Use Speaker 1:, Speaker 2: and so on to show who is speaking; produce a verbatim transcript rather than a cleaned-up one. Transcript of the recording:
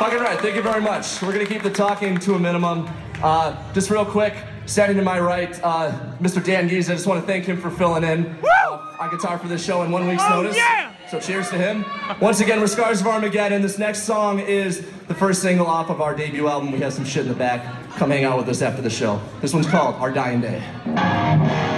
Speaker 1: Fucking right, thank you very much. We're gonna keep the talking to a minimum. Uh, just real quick, standing to my right, uh, Mister Dan Gies, I just want to thank him for filling in uh, on guitar for this show in one week's
Speaker 2: Oh,
Speaker 1: notice.
Speaker 2: yeah!
Speaker 1: So cheers to him. Once again, we're Scars of Armageddon. This next song is the first single off of our debut album. We have some shit in the back. Come hang out with us after the show. This one's called Our Dying Day.